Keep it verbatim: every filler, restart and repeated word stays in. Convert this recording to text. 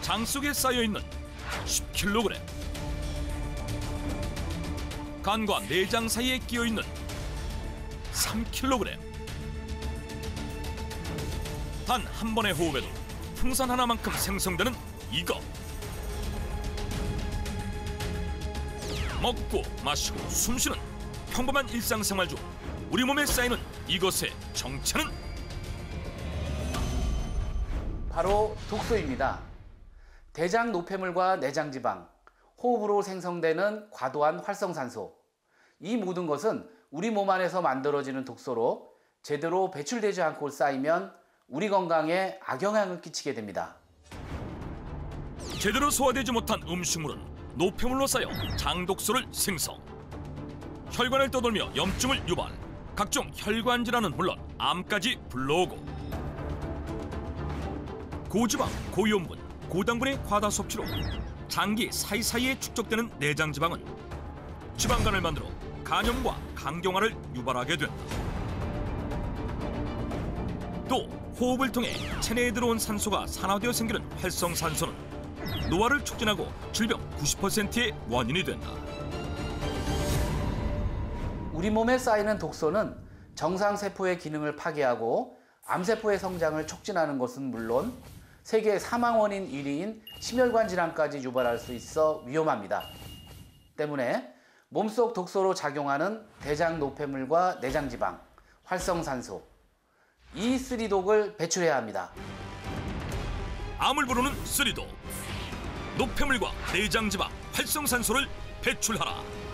장 속에 쌓여있는 십 킬로그램, 간과 내장 사이에 끼어있는 삼 킬로그램. 단 한 번의 호흡에도 풍선 하나만큼 생성되는 이것. 먹고 마시고 숨쉬는 평범한 일상생활 중 우리 몸에 쌓이는 이것의 정체는? 바로 독소입니다. 대장 노폐물과 내장지방, 호흡으로 생성되는 과도한 활성산소, 이 모든 것은 우리 몸 안에서 만들어지는 독소로 제대로 배출되지 않고 쌓이면 우리 건강에 악영향을 끼치게 됩니다. 제대로 소화되지 못한 음식물은 노폐물로 쌓여 장독소를 생성. 혈관을 떠돌며 염증을 유발, 각종 혈관 질환은 물론 암까지 불러오고, 고지방, 고염분, 고당분의 과다 섭취로 장기 사이사이에 축적되는 내장지방은 지방간을 만들어 간염과 강경화를 유발하게 된다. 또 호흡을 통해 체내에 들어온 산소가 산화되어 생기는 활성산소는 노화를 촉진하고 질병 구십 퍼센트의 원인이 된다. 우리 몸에 쌓이는 독소는 정상세포의 기능을 파괴하고 암세포의 성장을 촉진하는 것은 물론 세계 사망 원인 일 위인 심혈관 질환까지 유발할 수 있어 위험합니다. 때문에 몸속 독소로 작용하는 대장 노폐물과 내장지방, 활성산소, 이 쓰리독을 배출해야 합니다. 암을 부르는 쓰리독, 노폐물과 내장지방, 활성산소를 배출하라.